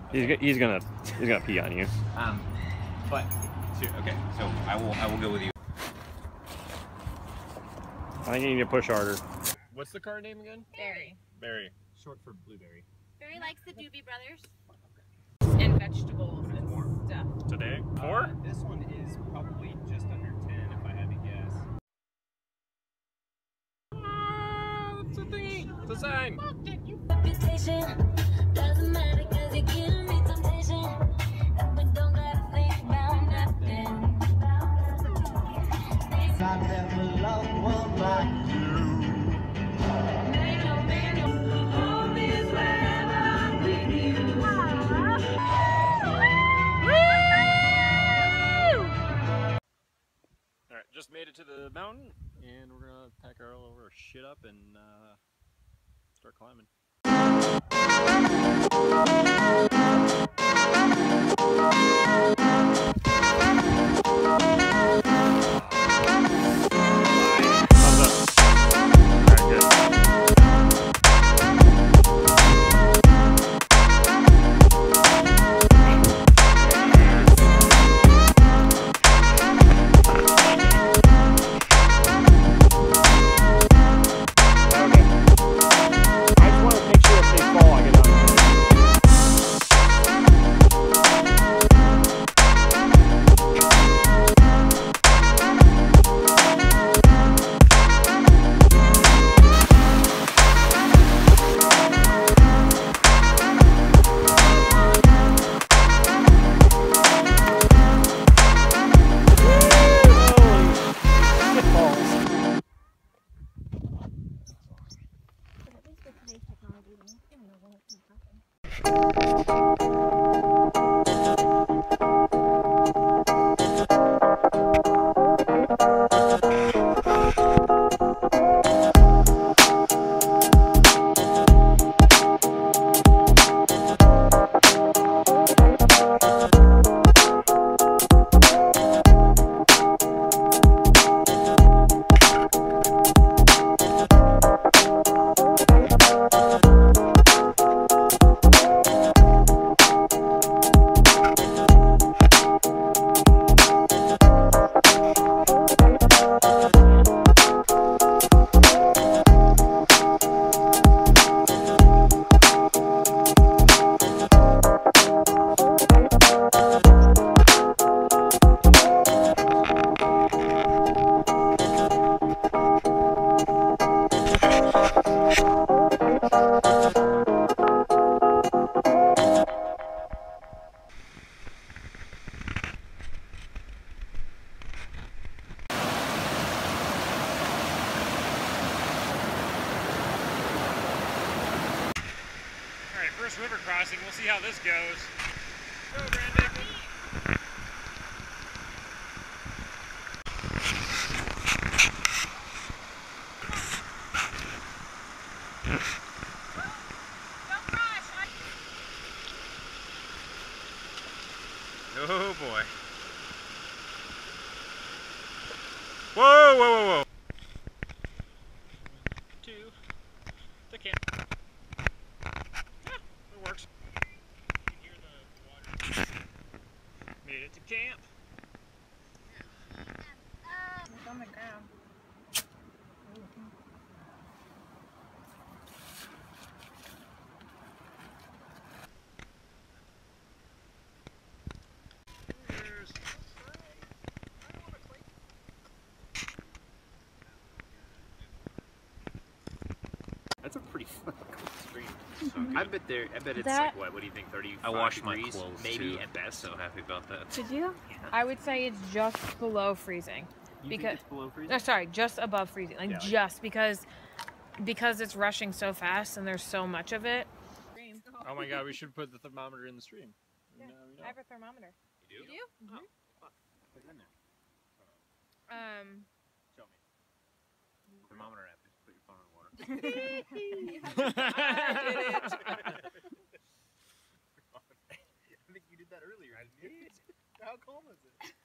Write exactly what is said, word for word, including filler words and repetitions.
He's he's gonna he's gonna pee on you. Um, but okay, so I will I will go with you. I think you need to push harder. What's the car name again? Berry. Berry. Short for blueberry. Berry likes the Doobie Brothers. And vegetables and stuff. Today? Four? Uh, this one is probably just under ten, if I had to guess. Oh, it's a thingy. It's a sign. Reputation doesn't matter because you're giving me temptation. And we don't gotta think about nothing. I never loved one like you. Alright, just made it to the mountain, and we're gonna pack our all over our shit up and uh, start climbing. First river crossing, we'll see how this goes. Go, Brandon. Oh boy. Whoa, whoa, whoa, whoa. Two. The camp. Yeah, it works. You can hear the water. Made it to camp. It's on the ground. That's a pretty fucking cool stream. So I bet there. I bet it's That- like what? What do you think? Thirty-five I washed my degrees, clothes maybe too. at best. So happy about that. Did you? Yeah. I would say it's just below freezing. You because think it's below freezing? No, sorry, just above freezing. Like Yeah. just because because it's rushing so fast and there's so much of it. Oh my god, we should put the thermometer in the stream. Yeah, No, we I have don't. a thermometer. You do? You? Oh, fuck. Put it in there. Um. Show me. Thermometer app. Just put your phone in water. I did it. I think you did that earlier. I did. How cold was it?